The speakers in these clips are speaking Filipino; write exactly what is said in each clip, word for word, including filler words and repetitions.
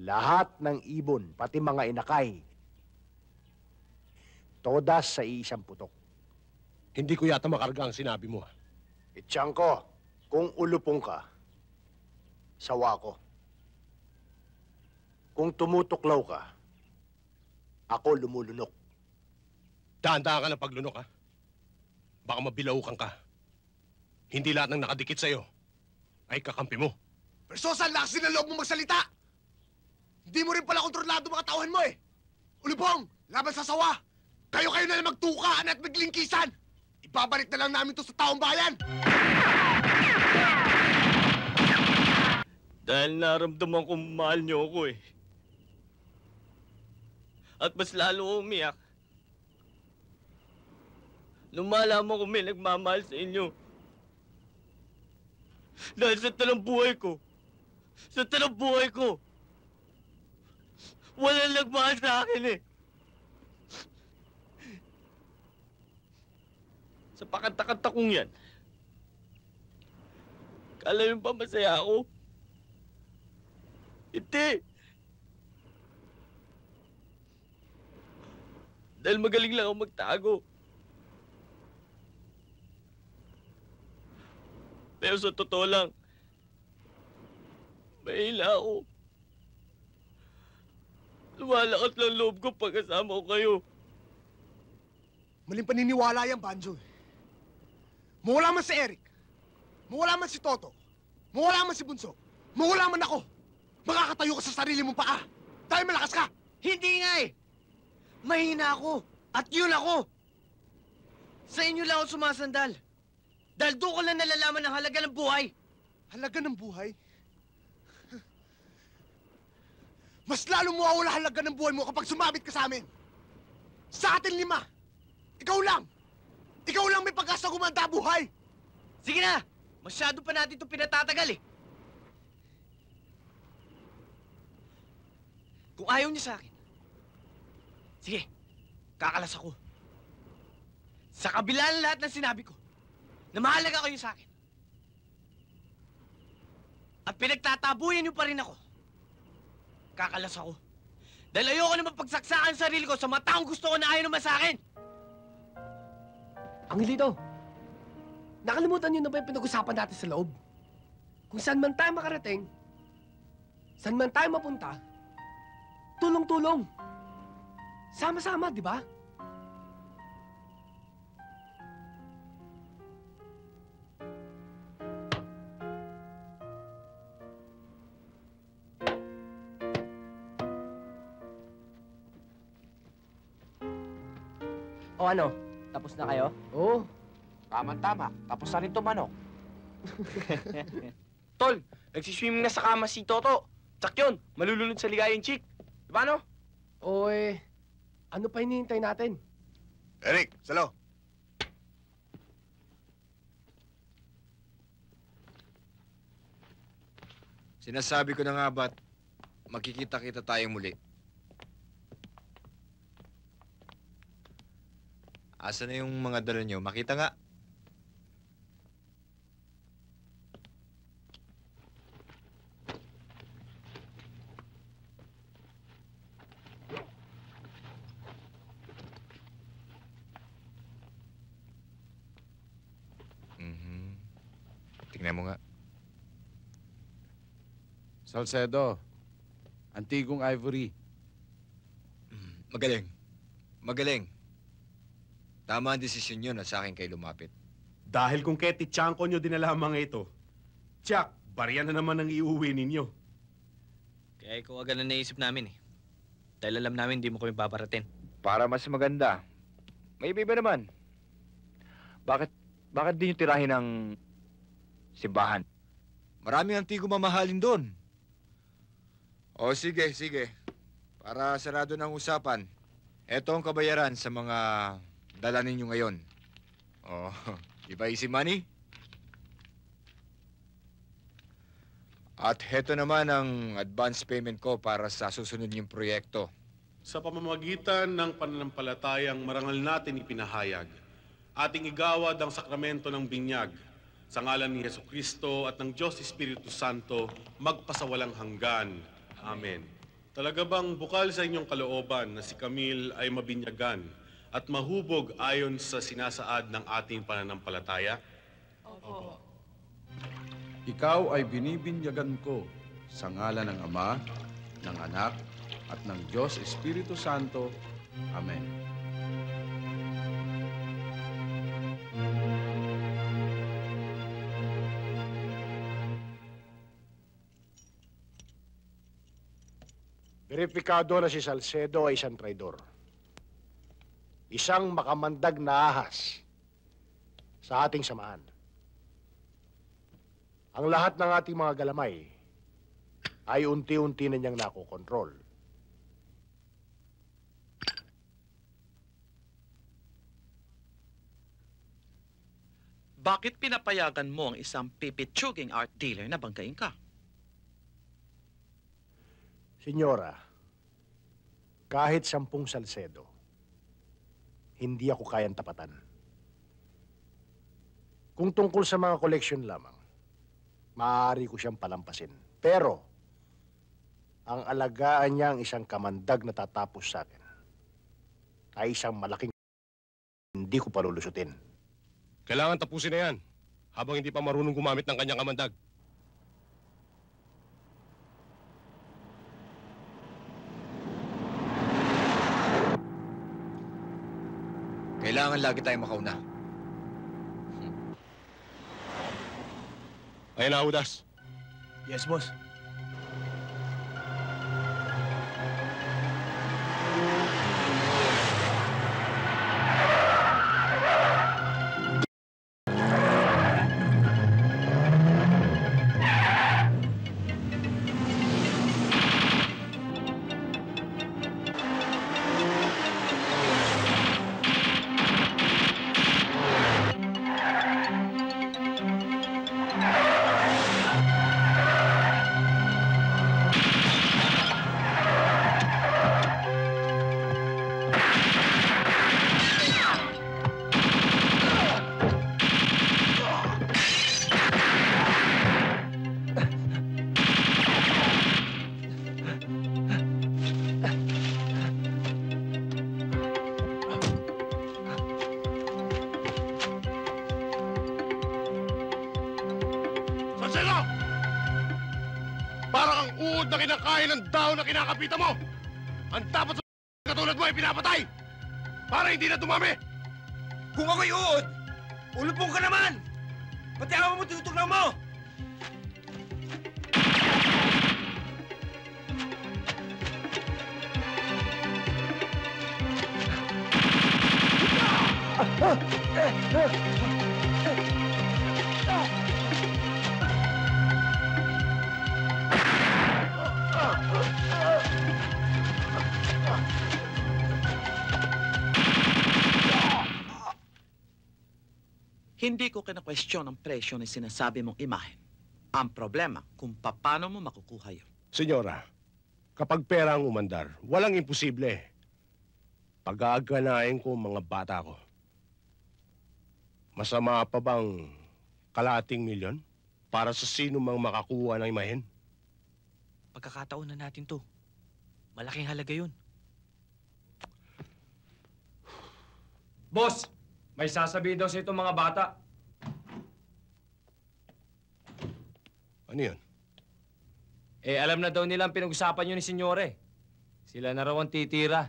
Lahat ng ibon, pati mga inakay, todas sa iisang putok. Hindi ko yata makarga ang sinabi mo. Itiyang ko, kung ulupong ka, sawa ko. Kung tumutuklaw ka, ako lumulunok. Dahan-dahan ka ng paglunok, ha? Baka mabilaukan ka. Hindi lahat ng nakadikit sa'yo ay kakampi mo. Pero Sosa, lakas din ang loob mo magsalita! Hindi mo rin pala kontrolado mga tauhan mo eh! Ulubong, laban sa sawa! Kayo-kayo na lang magtukaan at maglingkisan! Ibabalik na lang namin to sa taong bayan! Dahil naramdaman kong mahal niyo ako eh. At mas lalo umiyak. Lumalaman ko may nagmamahal sa inyo. Dahil sa talang buhay ko, sa talang buhay ko, walang nagmahal sa akin eh. Sa pakanta-kanta kong yan, kala yung ba masaya ako? Hindi. Dahil magaling lang ako magtago. Pero sa totoo lang, mahila ako. Lumalakas lang loob ko pag kasama ko kayo. Maling paniniwala yan, Banjo. Mawala man si Eric, mawala man si Toto, mawala man si Bunso, mawala man ako. Makakatayo ka sa sarili mong paa. Dahil malakas ka. Hindi nga eh. Mahina ako. At yun ako. Sa inyo lang ako sumasandal. Dahil doon ko lang nalalaman ang halaga ng buhay. Halaga ng buhay? Mas lalo mo mawawala halaga ng buhay mo kapag sumabit ka sa amin. Sa atin lima, ikaw lang. Ikaw lang may pag-asa gumanda buhay. Sige na. Masyado pa natin ito pinatatagal eh. Kung ayaw niyo sa akin, sige, kakalas ako. Sa kabila ng lahat ng sinabi ko, na mahalaga kayo sa akin. At pinagtatabuyan niyo pa rin ako. Kakalas ako. Dahil ayoko na mapagsaksakan ang sarili ko sa mga taong gusto ko na ayaw naman sa akin. Angelito, nakalimutan niyo na ba yung pinag-usapan natin sa loob? Kung saan man tayo makarating, saan man tayo mapunta, tulong-tulong. Sama-sama, di ba? O ano, tapos na kayo? Oo. Tama-tama, tapos na rin tumanok. Tol, nagsiswimming na sa kama si Toto. Tsak yun, malulunod sa ligayang chick. Diba no? O eh, ano pa hinihintay natin? Eric, Salo. Sinasabi ko na nga ba't makikita-kita tayong muli. Asa na yung mga dala nyo? Makita nga. Mhm. Tingnan mo nga. Salcedo, Antigong Ivory. Magaling. Magaling. Tama ang desisyon nyo na sa akin kayo lumapit. Dahil kung kay Titiangco nyo dinala ang mga ito, tiyak, barya na naman ang iuwi ninyo. Kaya ikaw agad na naisip namin eh. Dahil alam namin hindi mo kami babaratin. Para mas maganda, may iba naman. Bakit, bakit di nyo tirahin ang simbahan? Maraming antigo mamahalin doon. O sige, sige. Para sarado ng usapan, eto ang kabayaran sa mga dala ninyo ngayon. O, di ba easy money? At heto naman ang advance payment ko para sa susunod niyong proyekto. Sa pamamagitan ng pananampalatayang marangal natin ipinahayag, ating igawad ang sakramento ng binyag sa ngalan ni Jesucristo at ng Diyos Espiritu Santo magpasawalang hanggan. Amen. Talaga bang bukal sa inyong kalooban na si Camille ay mabinyagan at mahubog ayon sa sinasaad ng ating pananampalataya? Opo. Ikaw ay binibinyagan ko sa ngalan ng Ama, ng Anak, at ng Diyos Espiritu Santo. Amen. Veripikado na si Salcedo ay isang traidor. Isang makamandag na ahas sa ating samahan. Ang lahat ng ating mga galamay ay unti-unti na niyang nakokontrol. Bakit pinapayagan mo ang isang pipitsuging art dealer na banggain ka? Senyora, kahit sampung Salcedo, hindi ako kayang tapatan. Kung tungkol sa mga koleksyon lamang, maaari ko siyang palampasin. Pero, ang alagaan niya ang isang kamandag na tatapos sa akin ay isang malaking hindi ko palulusutin. Kailangan tapusin na yan habang hindi pa marunong gumamit ng kanyang kamandag. Kailangan lagi tayong makauna. Ayun na, Udas. Yes, boss. Salcedo! Parang ang uod na kinakain ng dahon na kinakapita mo! Ang dapat sa katulad mo ay pinapatay! Para hindi na dumami! Kung ako'y uod, ulupong ka naman! Pati awa mo tinutugnaw mo! Hindi ko kina-question ang presyo ng sinasabi mong imahen. Ang problema kung paano mo makukuha yun. Senyora, kapag pera ang umandar, walang imposible. Pag-aaganain ko ang mga bata ko. Masama pa bang kalating milyon para sa sino mang makakuha ng imahen? Pagkakataon na natin to. Malaking halaga yun. Boss, may sasabihin daw sa itong mga bata. Ano yun? Eh, alam na daw nilang pinag-usapan yun ni Senyore. Sila na raw ang titira.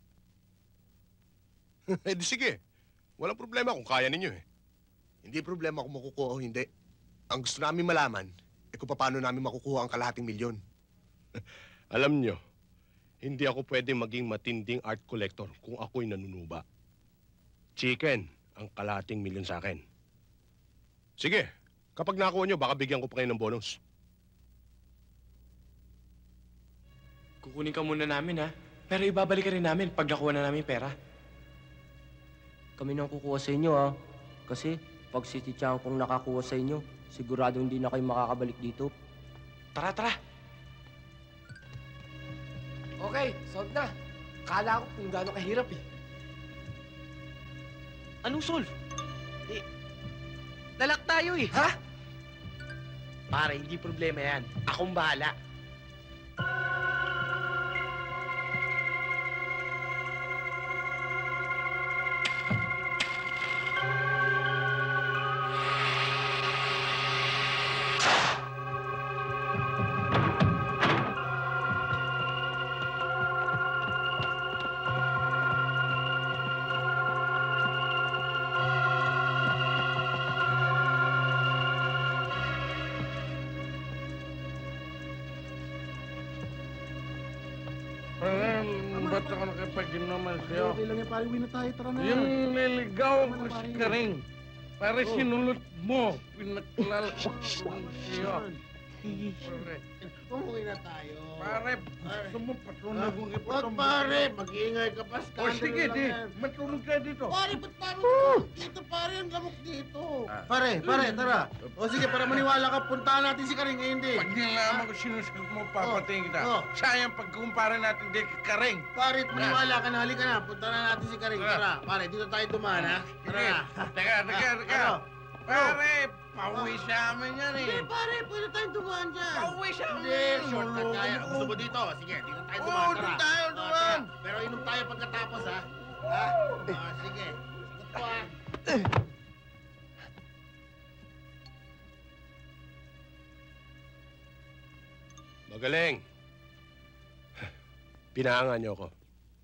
Eh di sige. Walang problema kung kaya ninyo eh. Hindi problema kung makukuha o hindi. Ang gusto namin malaman, eh kung paano namin makukuha ang kalahating milyon. Alam nyo, hindi ako pwede maging matinding art collector kung ako'y nanunuba. Chicken ang kalahating milyon sa akin. Sige, kapag nakuha nyo, baka bigyan ko pa kayo ng bonus. Kukunin ka muna namin, ha? Pero ibabalik ka rin namin pag nakuha na namin pera. Kami nang kukuha sa inyo, ha? Kasi pag si Tichang kung nakakuha sa inyo, sigurado hindi na kayo makakabalik dito. Tara, tara! Okay, solve na. Kala ko kung gaano kahirap, eh. Anong solve? Eh, dalak tayo eh. Ha? Pare, hindi problema yan. Akong bahala. ba't ako nakipag-inuman sa'yo? Okay lang yan, pare. Uwi na tayo. Tara na. Yung niligaw ko si Karing, pare Oh. sinulot mo, pinaklal ko sa'yo. Pare, Umuwi na tayo. pare, gusto mo patunan kong Wag ipatong... pare, mag-iingay ka pa. O Scandal sige, lang di, yan. matulog ka dito. Pare, ba't parang dito, pare? Ang gamok dito. Pare, pare, tara. O sige, para maniwala ka, puntahan natin si Karing, eh, hindi. Pag nilaman ko sinusunod mo, papatayin kita. Oh. Sayang pagkumpara natin di kay Karing. Pare, maniwala ka na. Halika na, puntahan na natin si Karing. Tara. Tara, pare, dito tayo dumaan, ha? Tara Sige, na. teka, teka, Ah, teka. ano? Pare, pauwi sa amin yan Hindi, eh. pare, pwede tayong dumaan dyan. Pauwi sa amin. Hindi, shortcut tayo. Gusto mo dito? Sige, dito tayo Oo, dumaan. doon Tara. tayo Ah, dumaan. tara. Pero inom tayo pagkatapos, ha? Ha? Ah, sige. Sigot po, ha? Magaling. Pinahangan niyo ako.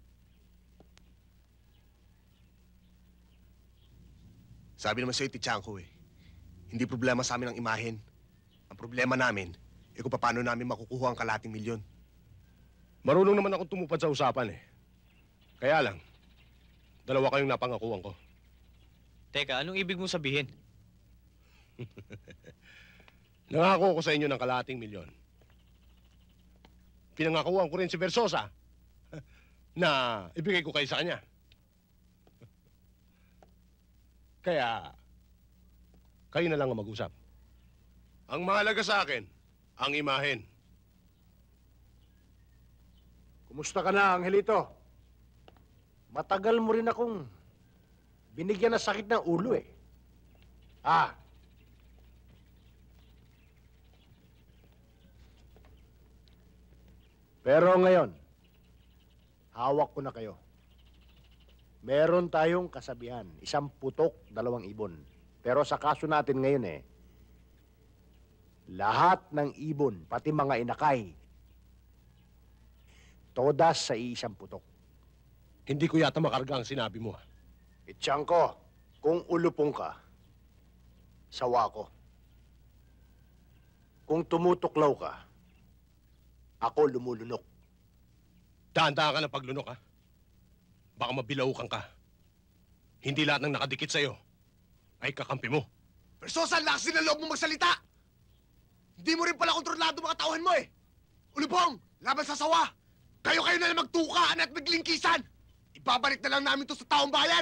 Sabi naman sa'yo, Tichanko, eh. Hindi problema sa amin ang imahen. Ang problema namin, eh kung paano namin makukuha ang kalating milyon. Marunong naman akong tumupad sa usapan eh. Kaya lang, dalawa kayong napangakuan ko. Teka, anong ibig mong sabihin? Nangako ko sa inyo ng kalating milyon. Pinangakuan ko rin si Versosa na ibigay ko kayo sa kanya. Kaya, kayo na lang ang mag-usap. Ang mahalaga sa akin, ang imahen. Kumusta ka na, Angelito? Matagal mo rin akong binigyan ng sakit ng ulo eh. Ah. Pero ngayon, hawak ko na kayo. Meron tayong kasabihan, isang putok, dalawang ibon. Pero sa kaso natin ngayon eh, lahat ng ibon, pati mga inakay, todas sa isang putok. Hindi ko yata makarga ang sinabi mo. Itiyangko, kung ulupong ka, sawa ko. Kung tumutuklaw ka, ako lumulunok. Dahan-dahan ka ng paglunok, ha? Baka mabilaukan ka. Hindi lahat ng nakadikit sa'yo ay kakampi mo. Versosa, lakas din ang loob mo magsalita! Hindi mo rin pala kontrolado mga tauhan mo, eh! Ulubong, laban sa sawa! Kayo-kayo na lang magtukaan at maglingkisan! Ibabalik na lang namin to sa taong bayan!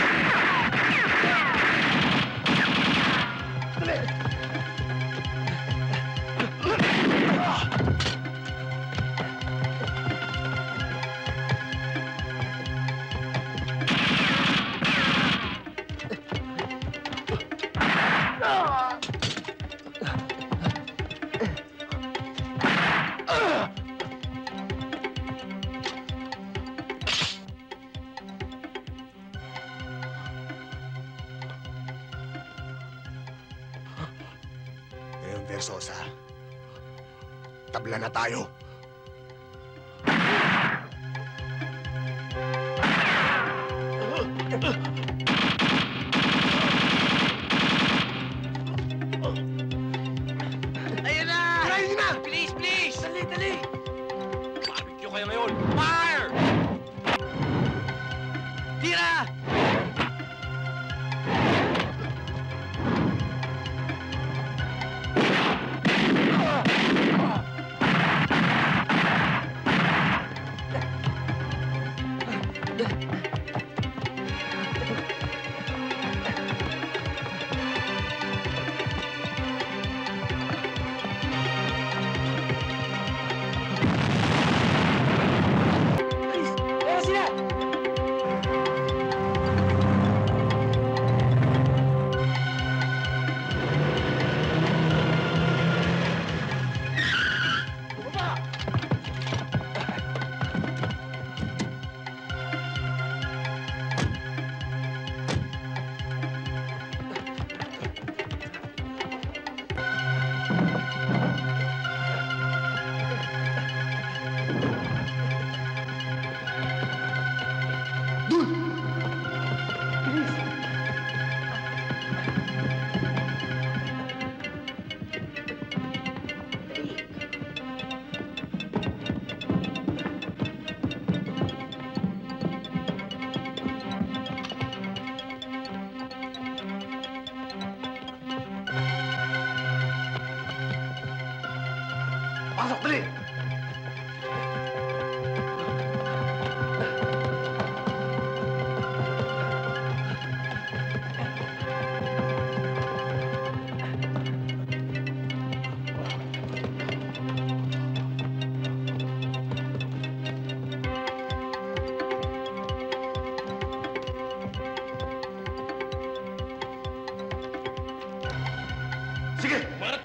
Ngayon, Versosa, tabla na tayo. Ayun na! Tirahin na! Please, please! Dali, dali! Barbecue kayo ngayon! Fire! Tira! Sige, umangat